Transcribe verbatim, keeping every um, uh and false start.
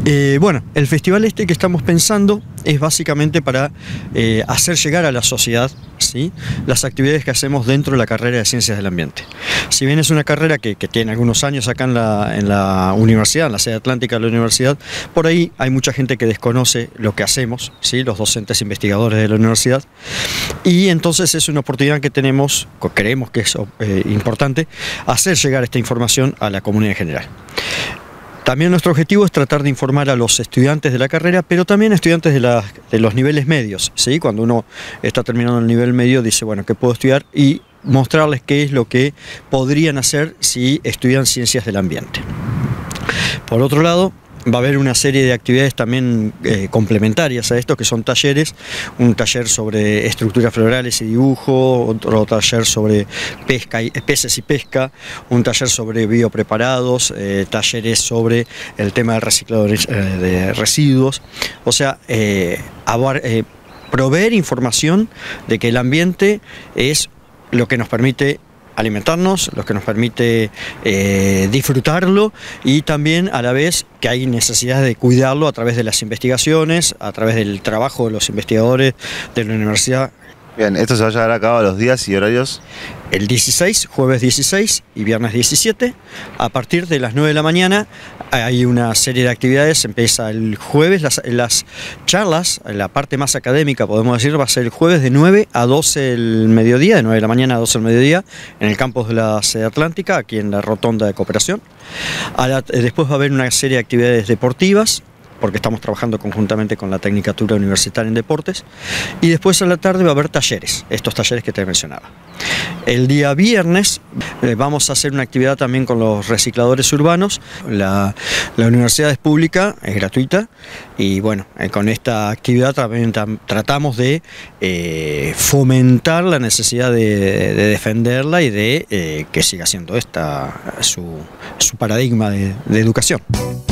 Eh, bueno, el festival este que estamos pensando es básicamente para eh, hacer llegar a la sociedad, ¿sí?, las actividades que hacemos dentro de la carrera de Ciencias del Ambiente. Si bien es una carrera que, que tiene algunos años acá en la, en la universidad, en la sede atlántica de la universidad, por ahí hay mucha gente que desconoce lo que hacemos, ¿sí?, los docentes investigadores de la universidad, y entonces es una oportunidad que tenemos, creemos que es eh, importante, hacer llegar esta información a la comunidad en general. También nuestro objetivo es tratar de informar a los estudiantes de la carrera, pero también a estudiantes de, la, de los niveles medios, ¿sí? Cuando uno está terminando el nivel medio dice, bueno, ¿qué puedo estudiar? Y mostrarles qué es lo que podrían hacer si estudian ciencias del ambiente. Por otro lado, va a haber una serie de actividades también eh, complementarias a esto, que son talleres, un taller sobre estructuras florales y dibujo, otro taller sobre pesca y, peces y pesca, un taller sobre biopreparados, eh, talleres sobre el tema del reciclado de, eh, de residuos, o sea, eh, abar, eh, proveer información de que el ambiente es lo que nos permite alimentarnos, lo que nos permite eh, disfrutarlo, y también a la vez que hay necesidad de cuidarlo a través de las investigaciones, a través del trabajo de los investigadores de la universidad. Bien, ¿esto se va a llevar a cabo a los días y horarios? El dieciséis, jueves dieciséis y viernes diecisiete, a partir de las nueve de la mañana hay una serie de actividades. Empieza el jueves, las, las charlas, la parte más académica podemos decir, va a ser el jueves de nueve a doce del mediodía, de nueve de la mañana a doce del mediodía, en el campus de la sede atlántica, aquí en la rotonda de Cooperación. A la, después va a haber una serie de actividades deportivas, porque estamos trabajando conjuntamente con la Tecnicatura Universitaria en Deportes, y después a la tarde va a haber talleres, estos talleres que te mencionaba. El día viernes eh, vamos a hacer una actividad también con los recicladores urbanos. La, la universidad es pública, es gratuita, y bueno, eh, con esta actividad también tam, tratamos de eh, fomentar la necesidad de, de defenderla y de eh, que siga siendo esta su, su paradigma de, de educación.